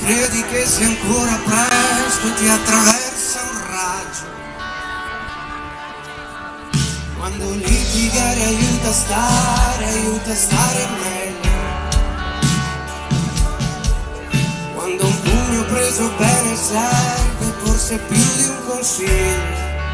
credi che sia ancora presto, ti attraversa un raggio. Quando litigare aiuta a stare meglio. Quando un pugno preso bene serve forse più di un consiglio.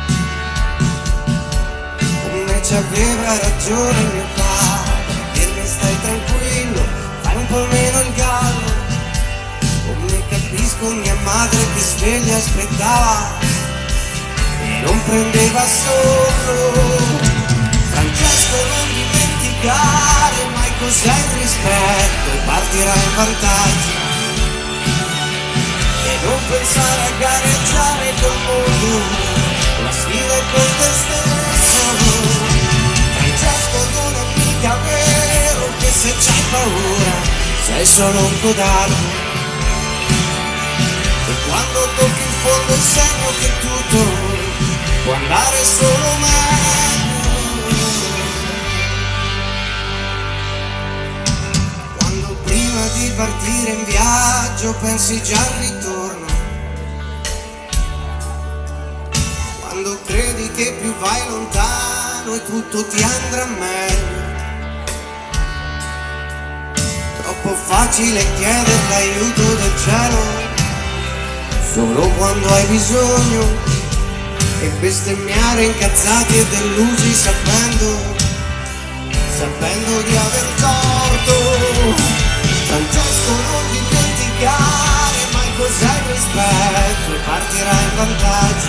Come ci aveva ragione mio padre, dirmi stai tranquillo, fai un po' meno il gallo. Come capisco mia madre che sveglia aspettava e non prendeva sonno. Francesco, non dimenticare mai cos'è il rispetto, partirà in vantaggio e non pensare a gareggiare col mondo, la sfida è con te stesso. Francesco, non è mica vero che se c'hai paura sei solo un codardo. E quando tocchi in fondo il segno che tutto può andare solo meglio. Quando prima di partire in viaggio pensi già al ritorno. Quando credi che più vai lontano e tutto ti andrà meglio. Troppo facile chiedere l'aiuto del cielo solo quando hai bisogno, e bestemmiare incazzati e delusi sapendo di aver torto. Francesco, non dimenticare mai cos'è il rispetto, e partirà in vantaggio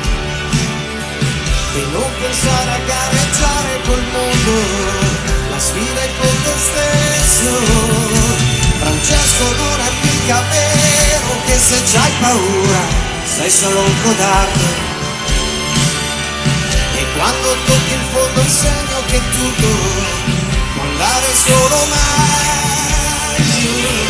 e non pensare a gareggiare col mondo, la sfida è con te stesso. Francesco, non è mica vero che se c'hai paura sei solo un codardo. E quando tocchi in fondo il segno che tutto può andare solo meglio.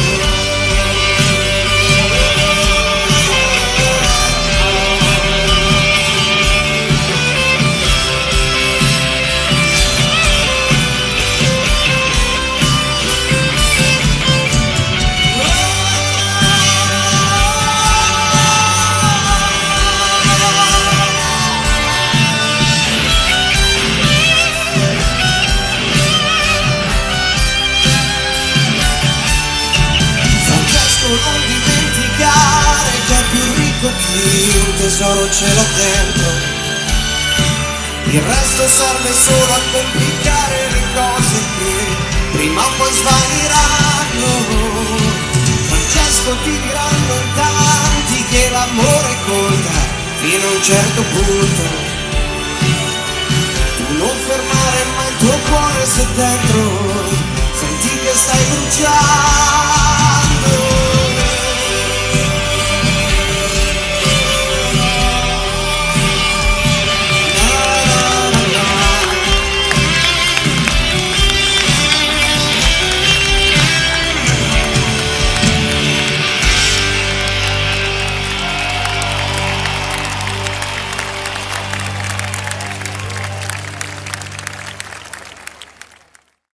Non dimenticare che è più ricco chi un tesoro ce l'ha dentro. Il resto serve solo a complicare le cose che prima o poi svaniranno. Francesco, ti diranno in tanti che l'amore conta fino a un certo punto. Tu non fermare mai il tuo cuore se dentro senti che stai bruciando.